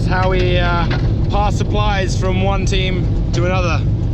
how we pass supplies from one team to another.